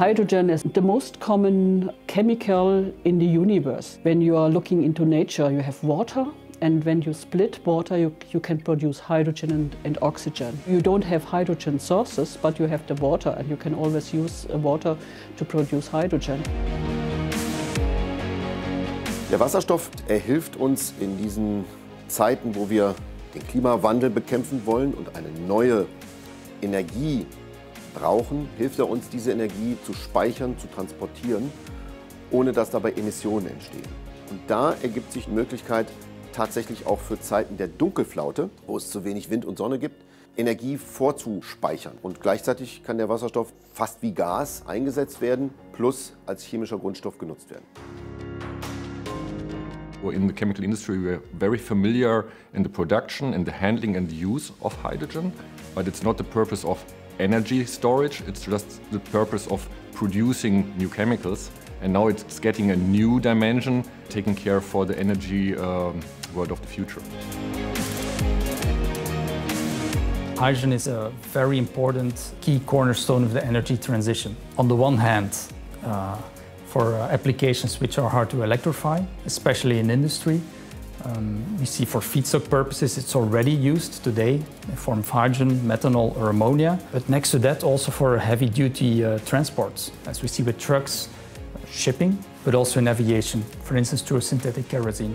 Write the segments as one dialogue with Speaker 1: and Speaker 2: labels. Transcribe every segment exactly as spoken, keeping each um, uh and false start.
Speaker 1: Hydrogen is the most common chemical in the universe. When you are looking into nature, you have water, and when you split water, you, you can produce hydrogen and, and oxygen. You don't have hydrogen sources, but you have the water, and you can always use water to produce hydrogen.
Speaker 2: Der Wasserstoff, er hilft uns in diesen Zeiten, wo wir den Klimawandel bekämpfen wollen und eine neue Energie brauchen, hilft er uns, diese Energie zu speichern, zu transportieren, ohne dass dabei Emissionen entstehen. Und da ergibt sich die Möglichkeit, tatsächlich auch für Zeiten der Dunkelflaute, wo es zu wenig Wind und Sonne gibt, Energie vorzuspeichern. Und gleichzeitig kann der Wasserstoff fast wie Gas eingesetzt werden, plus als chemischer Grundstoff genutzt werden.
Speaker 3: In the chemical industry, we are very familiar in the production, in the handling and the use of hydrogen, but it's not the purpose of energy storage, it's just the purpose of producing new chemicals. And now it's getting a new dimension, taking care for the energy um, world of the future.
Speaker 4: Hydrogen is a very important key cornerstone of the energy transition. On the one hand, uh, for uh, applications which are hard to electrify, especially in industry. Um, we see for feedstock purposes it's already used today in the form of hydrogen, methanol or ammonia. But next to that also for heavy-duty uh, transports, as we see with trucks, shipping, but also in aviation, for instance through synthetic kerosene.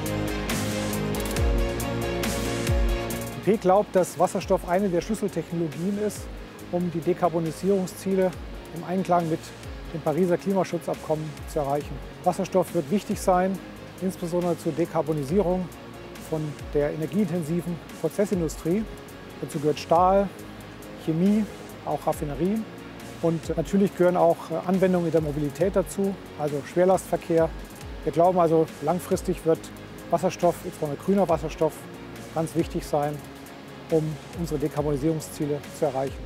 Speaker 5: E P glaubt, dass Wasserstoff eine der Schlüsseltechnologien ist, um die Dekarbonisierungsziele im Einklang mit dem Pariser Klimaschutzabkommen zu erreichen. Wasserstoff wird wichtig sein, insbesondere zur Dekarbonisierung von der energieintensiven Prozessindustrie. Dazu gehört Stahl, Chemie, auch Raffinerien. Und natürlich gehören auch Anwendungen in der Mobilität dazu, also Schwerlastverkehr. Wir glauben also, langfristig wird Wasserstoff, insbesondere grüner Wasserstoff, ganz wichtig sein, um unsere Dekarbonisierungsziele zu erreichen.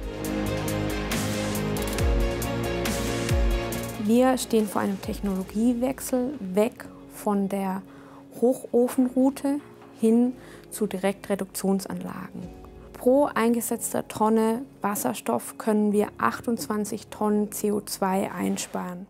Speaker 6: Wir stehen vor einem Technologiewechsel weg von der Hochofenroute hin zu Direktreduktionsanlagen. Pro eingesetzter Tonne Wasserstoff können wir achtundzwanzig Tonnen C O zwei einsparen.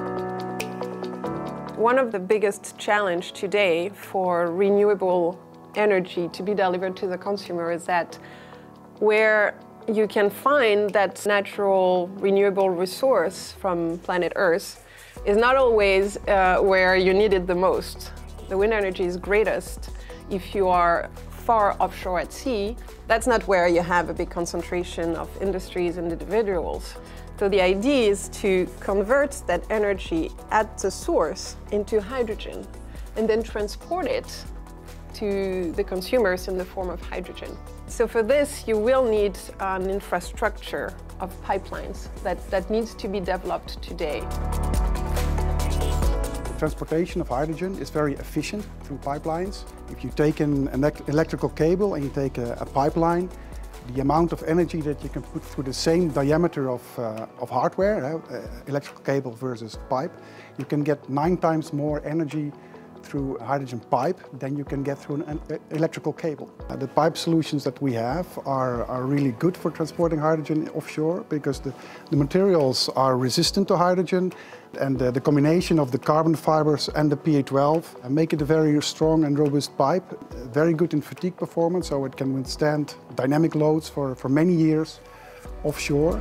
Speaker 7: One of the biggest challenge today for renewable energy to be delivered to the consumer is that where you can find that natural renewable resource from planet Earth is not always uh, where you need it the most. The wind energy is greatest if you are far offshore at sea. That's not where you have a big concentration of industries and individuals. So the idea is to convert that energy at the source into hydrogen and then transport it to the consumers in the form of hydrogen. So for this, you will need an infrastructure of pipelines that, that needs to be developed today.
Speaker 8: Transportation of hydrogen is very efficient through pipelines. If you take an, an electrical cable and you take a, a pipeline, the amount of energy that you can put through the same diameter of, uh, of hardware, uh, electrical cable versus pipe, you can get nine times more energy through a hydrogen pipe than you can get through an electrical cable. Uh, the pipe solutions that we have are, are really good for transporting hydrogen offshore because the, the materials are resistant to hydrogen, and uh, the combination of the carbon fibers and the P A twelve uh, make it a very strong and robust pipe, uh, very good in fatigue performance, so it can withstand dynamic loads for, for many years offshore.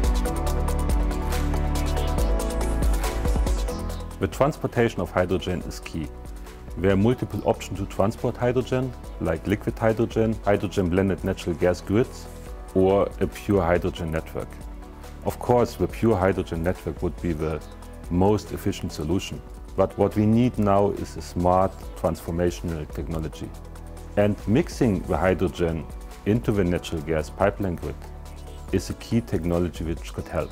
Speaker 9: The transportation of hydrogen is key. There are multiple options to transport hydrogen, like liquid hydrogen, hydrogen blended natural gas grids, or a pure hydrogen network. Of course, the pure hydrogen network would be the most efficient solution. But what we need now is a smart transformational technology. And mixing the hydrogen into the natural gas pipeline grid is a key technology which could help.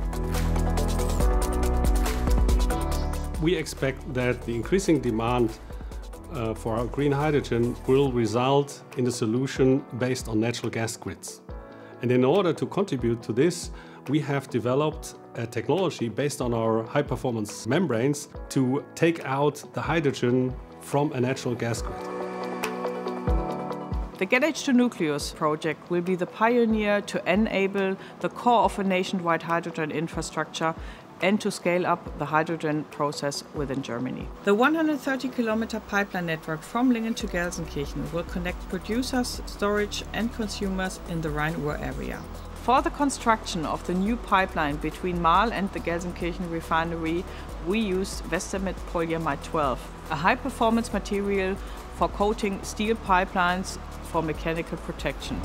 Speaker 10: We expect that the increasing demand uh, for green hydrogen will result in a solution based on natural gas grids. And in order to contribute to this, we have developed a technology based on our high-performance membranes to take out the hydrogen from a natural gas grid.
Speaker 11: The Get H two Nucleus project will be the pioneer to enable the core of a nationwide hydrogen infrastructure and to scale up the hydrogen process within Germany. The one hundred thirty kilometer pipeline network from Lingen to Gelsenkirchen will connect producers, storage and consumers in the Rhine-Ruhr area. For the construction of the new pipeline between Marl and the Gelsenkirchen refinery, we used Westermet polyamide twelve, a high-performance material for coating steel pipelines for mechanical protection.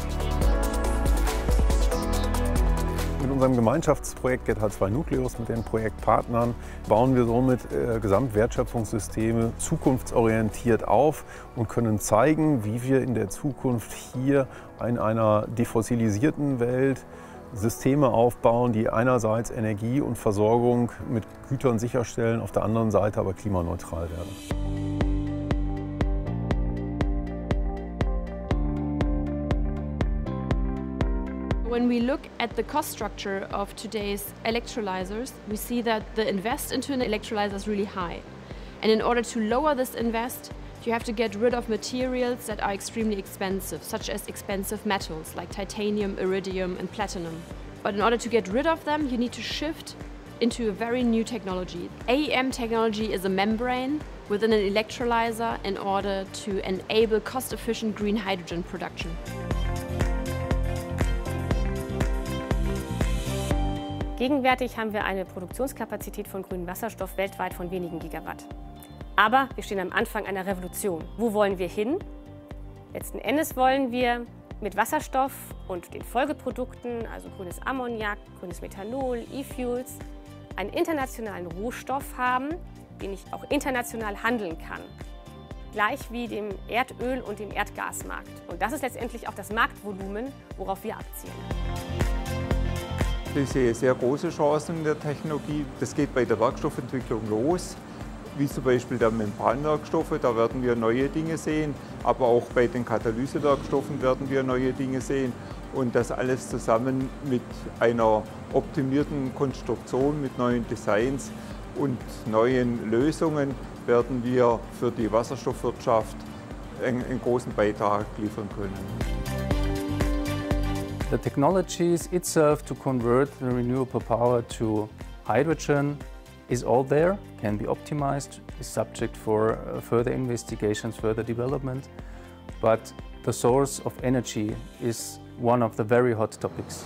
Speaker 12: Mit unserem Gemeinschaftsprojekt Get H zwei Nucleus mit den Projektpartnern bauen wir somit äh, Gesamtwertschöpfungssysteme zukunftsorientiert auf und können zeigen, wie wir in der Zukunft hier in einer defossilisierten Welt Systeme aufbauen, die einerseits Energie und Versorgung mit Gütern sicherstellen, auf der anderen Seite aber klimaneutral werden.
Speaker 13: When we look at the cost structure of today's electrolyzers, we see that the invest into an electrolyzer is really high. And in order to lower this invest, you have to get rid of materials that are extremely expensive, such as expensive metals like titanium, iridium and platinum. But in order to get rid of them, you need to shift into a very new technology. A E M technology is a membrane within an electrolyzer in order to enable cost-efficient green hydrogen production.
Speaker 14: Gegenwärtig haben wir eine Produktionskapazität von grünem Wasserstoff weltweit von wenigen Gigawatt. Aber wir stehen am Anfang einer Revolution. Wo wollen wir hin? Letzten Endes wollen wir mit Wasserstoff und den Folgeprodukten, also grünes Ammoniak, grünes Methanol, E-Fuels, einen internationalen Rohstoff haben, den ich auch international handeln kann. Gleich wie dem Erdöl- und dem Erdgasmarkt. Und das ist letztendlich auch das Marktvolumen, worauf wir abzielen.
Speaker 15: Ich sehe sehr große Chancen in der Technologie. Das geht bei der Werkstoffentwicklung los, wie zum Beispiel der Membranwerkstoffe. Da werden wir neue Dinge sehen, aber auch bei den Katalysewerkstoffen werden wir neue Dinge sehen. Und das alles zusammen mit einer optimierten Konstruktion, mit neuen Designs und neuen Lösungen werden wir für die Wasserstoffwirtschaft einen, einen großen Beitrag liefern können.
Speaker 16: The technologies itself to convert the renewable power to hydrogen is all there, can be optimized, is subject for uh, further investigations, further development. But the source of energy is one of the very hot topics.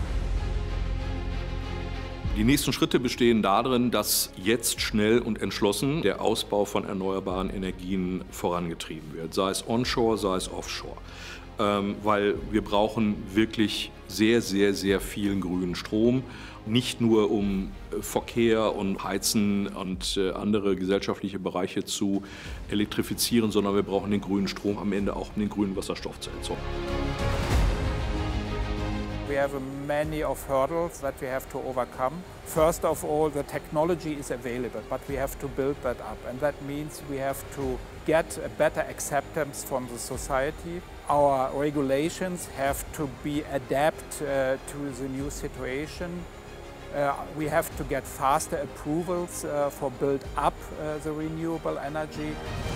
Speaker 17: Die nächsten Schritte bestehen darin, dass jetzt schnell und entschlossen der Ausbau von erneuerbaren Energien vorangetrieben wird, sei es onshore, sei es offshore. Ähm, weil wir brauchen wirklich sehr, sehr, sehr vielen grünen Strom, nicht nur um Verkehr und Heizen und äh, andere gesellschaftliche Bereiche zu elektrifizieren, sondern wir brauchen den grünen Strom am Ende auch, um den grünen Wasserstoff zu erzeugen.
Speaker 18: We have many of hurdles that we have to overcome. First of all, the technology is available, but we have to build that up. And that means we have to get a better acceptance from the society. Our regulations have to be adapted uh, to the new situation. Uh, we have to get faster approvals uh, for build up uh, the renewable energy.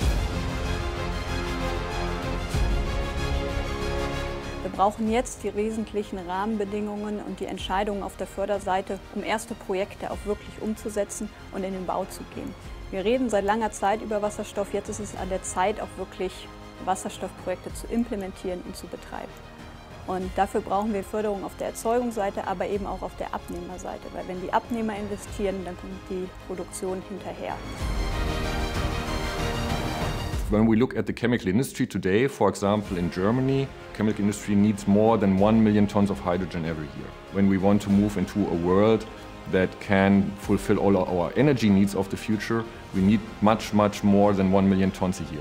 Speaker 19: Wir brauchen jetzt die wesentlichen Rahmenbedingungen und die Entscheidungen auf der Förderseite, um erste Projekte auch wirklich umzusetzen und in den Bau zu gehen. Wir reden seit langer Zeit über Wasserstoff, jetzt ist es an der Zeit, auch wirklich Wasserstoffprojekte zu implementieren und zu betreiben. Und dafür brauchen wir Förderung auf der Erzeugungsseite, aber eben auch auf der Abnehmerseite, weil wenn die Abnehmer investieren, dann kommt die Produktion hinterher.
Speaker 3: When we look at the chemical industry today, for example in Germany, chemical industry needs more than one million tons of hydrogen every year. When we want to move into a world that can fulfill all our energy needs of the future, we need much, much more than one million tons a year.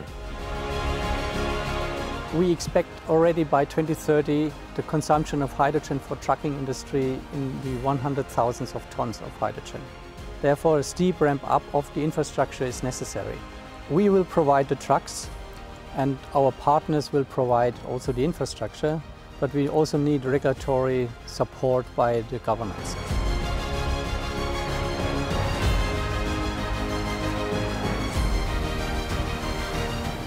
Speaker 20: We expect already by twenty thirty the consumption of hydrogen for trucking industry in the one hundred thousands of tons of hydrogen. Therefore, a steep ramp up of the infrastructure is necessary. We will provide the trucks and our partners will provide also the infrastructure, but we also need regulatory support by the governments.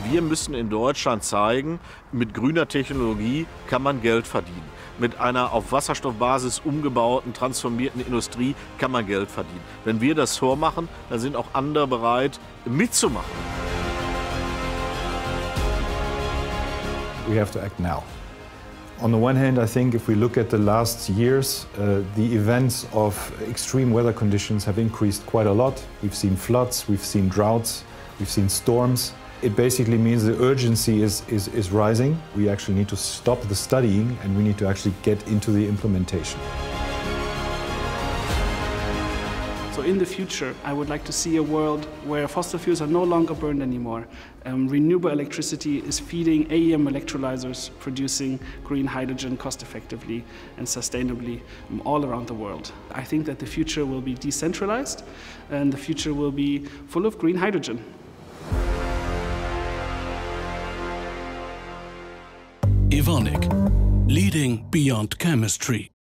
Speaker 21: Wir müssen in Deutschland zeigen, mit grüner Technologie kann man Geld verdienen. Mit einer auf Wasserstoffbasis umgebauten, transformierten Industrie kann man Geld verdienen. Wenn wir das vormachen, dann sind auch andere bereit, mitzumachen.
Speaker 22: We have to act now. On the one hand, I think if we look at the last years, uh, the events of extreme weather conditions have increased quite a lot. We've seen floods, we've seen droughts, we've seen storms. It basically means the urgency is, is, is rising. We actually need to stop the studying and we need to actually get into the implementation.
Speaker 23: So in the future, I would like to see a world where fossil fuels are no longer burned anymore. Um, renewable electricity is feeding A E M electrolyzers, producing green hydrogen cost effectively and sustainably um, all around the world. I think that the future will be decentralized and the future will be full of green hydrogen.
Speaker 24: Evonik, leading beyond chemistry.